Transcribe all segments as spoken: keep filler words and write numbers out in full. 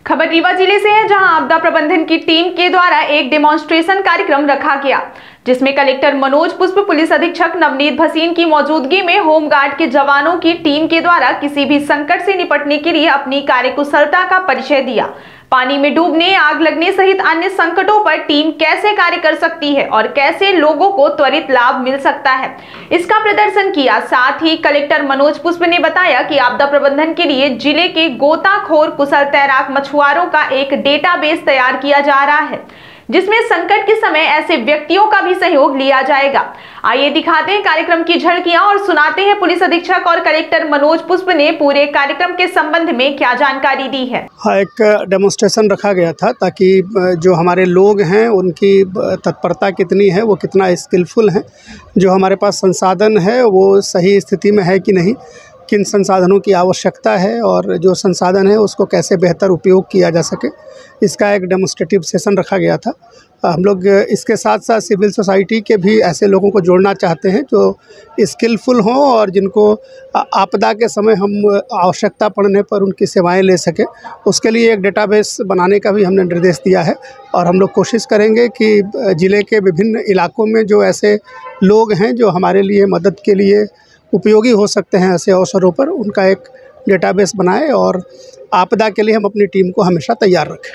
खबर रीवा जिले से है, जहां आपदा प्रबंधन की टीम के द्वारा एक डेमोन्स्ट्रेशन कार्यक्रम रखा गया, जिसमें कलेक्टर मनोज पुष्प, पुलिस अधीक्षक नवनीत भसीन की मौजूदगी में होमगार्ड के जवानों की टीम के द्वारा किसी भी संकट से निपटने के लिए अपनी कार्यकुशलता का परिचय दिया। पानी में डूबने, आग लगने सहित अन्य संकटों पर टीम कैसे कार्य कर सकती है और कैसे लोगों को त्वरित लाभ मिल सकता है, इसका प्रदर्शन किया। साथ ही कलेक्टर मनोज पुष्प ने बताया कि आपदा प्रबंधन के लिए जिले के गोताखोर कुशल तैराक मछुआरों का एक डेटाबेस तैयार किया जा रहा है, जिसमें संकट के समय ऐसे व्यक्तियों का भी सहयोग लिया जाएगा। आइए दिखाते हैं कार्यक्रम की झलकियां और सुनाते हैं पुलिस अधीक्षक और कलेक्टर मनोज पुष्प ने पूरे कार्यक्रम के संबंध में क्या जानकारी दी है। हाँ, एक डेमोन्स्ट्रेशन रखा गया था ताकि जो हमारे लोग हैं उनकी तत्परता कितनी है, वो कितना स्किलफुल हैं, जो हमारे पास संसाधन है वो सही स्थिति में है कि नहीं, किन संसाधनों की आवश्यकता है और जो संसाधन है उसको कैसे बेहतर उपयोग किया जा सके, इसका एक डेमोन्स्ट्रेटिव सेशन रखा गया था। हम लोग इसके साथ साथ सिविल सोसाइटी के भी ऐसे लोगों को जोड़ना चाहते हैं जो स्किलफुल हों और जिनको आपदा के समय हम आवश्यकता पड़ने पर उनकी सेवाएं ले सकें। उसके लिए एक डेटाबेस बनाने का भी हमने निर्देश दिया है और हम लोग कोशिश करेंगे कि ज़िले के विभिन्न इलाकों में जो ऐसे लोग हैं जो हमारे लिए मदद के लिए उपयोगी हो सकते हैं, ऐसे अवसरों पर उनका एक डेटाबेस बनाएं और आपदा के लिए हम अपनी टीम को हमेशा तैयार रखें।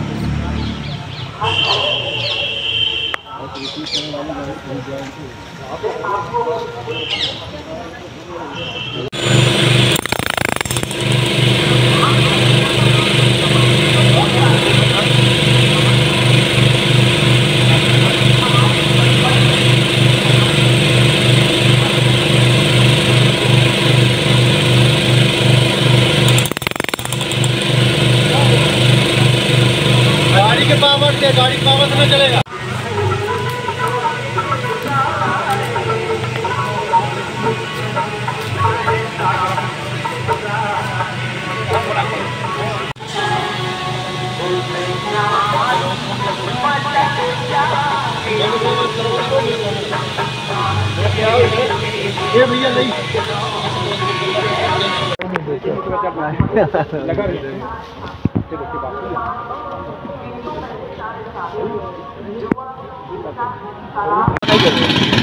गाड़ी के पावर से गाड़ी पावर से न चलेगा। ये भैया नहीं लगा